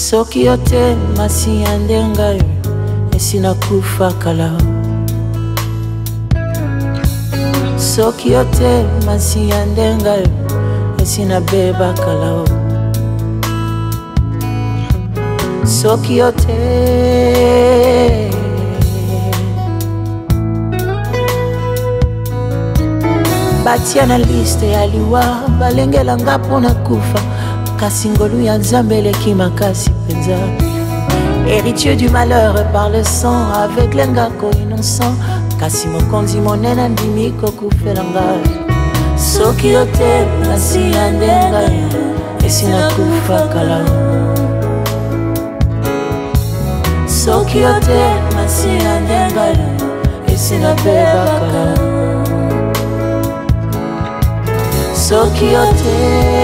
Soki yote masi yandenga esina kufa kala. Soki yote masi yandenga esina beba kala. Soki yote batia na liste ya liwa balengela nga pona kufa kasi ngolu ya Nzambe eleki makasi penza. Héritier du malheur par le sang avec l'engako innocent kasi mokonzi monene andimi kokufela nga. Soki yote masi yandenga esina kufa kala. Soki yote masi yandenga esina beba kala. Soki yote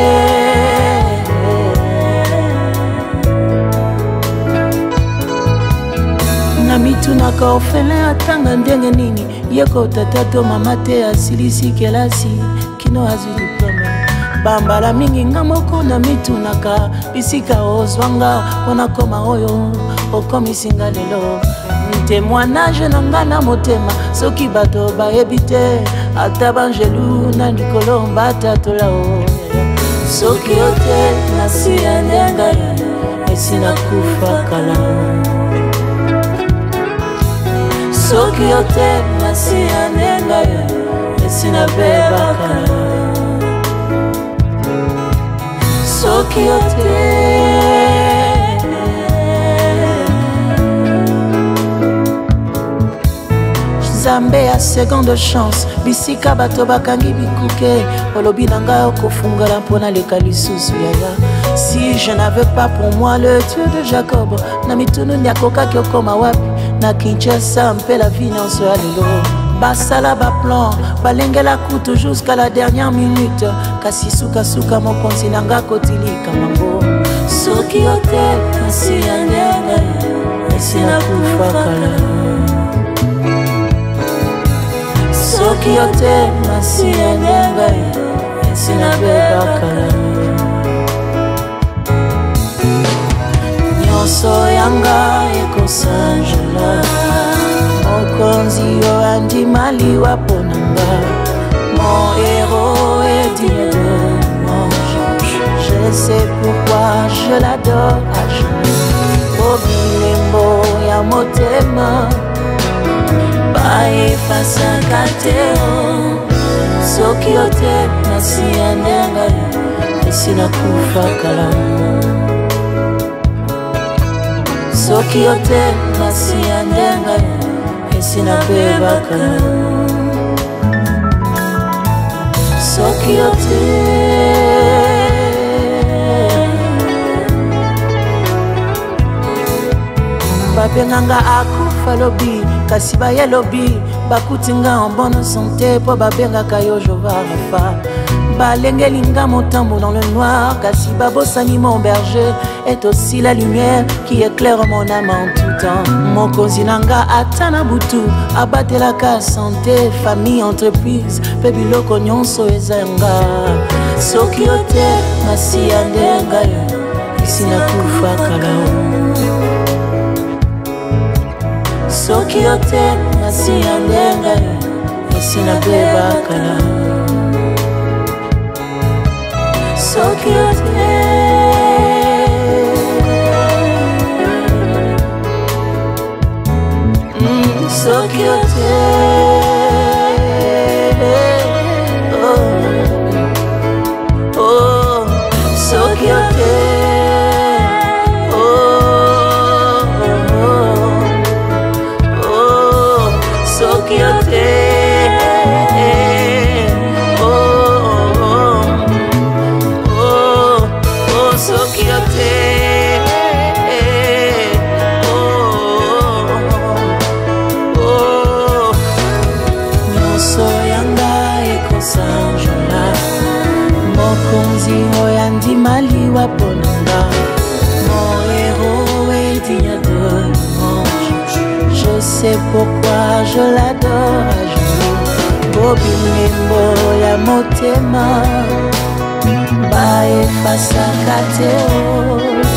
na mitunaka ofele atanga ndenge nini yeko tatato mama te asilisi kelasi kino azwi diploma. Bambala mingi nga moko na mitunaka bisika ozwanga pona koma oyo okomisinga lelo. Témoignage na nga na motema soki bato bayebi te ata banjelu na likolo batatola o. Soki yote masi yandenga esina kufa kala. Soki yote masi yandenga esina beba kala. Soki yote Nzambe ya seconde chance bisika bato bakangi bikuke olobi nanga okofungala mpona leka lisusu yaya. Si je n'avais pas pour moi le Dieu de Jacob na mitunu nyakokaki okoma wapi na Kinshasa mpe la vie nyonso ya lelo. Basala baplan balengela kutu jusqu'à la dernière minute kasi sukasuka mokonzi nanga kotilika mango. Soki yote masi yandenga esina kufa kala. Soki yote masi yandenga esina beba kala. Nyonso yanga ekosanjela mokonzi yo andimali waponanga. Mon héros est digne de mon ange. Je sais pourquoi je l'adore à genoux. Obilembo ya motema baefasa kateo. Soki yote masi yandenga esina kufa kala. Soki yote masi yandenga esina beba kala. Soki yote babenganga akufa lobi kasi baye lobi bakutinga en bonne santé po babengaka yo Jova Rafa. Balengelinga motambo dans le noir kasi babosani mon berger est aussi la lumière qui éclaire mon âme en tout temps. Mokonzi nanga atana butu abatelaka santé famille entreprise pe biloko nyonso ezanga. Soki yote masi yandenga esina kufa kala. Soki yote masi yandenga esina beba kala. Soki yote soki yote oh oh soki yote oh oh oh soki yote soki yote nyonso yanga ekosanjola. Mokonzi oyo andimali waponanga. Mon héros est digne de mon ange. Je sais pourquoi je l'adore à genoux. Bobilembo ya motema baefasa kateo.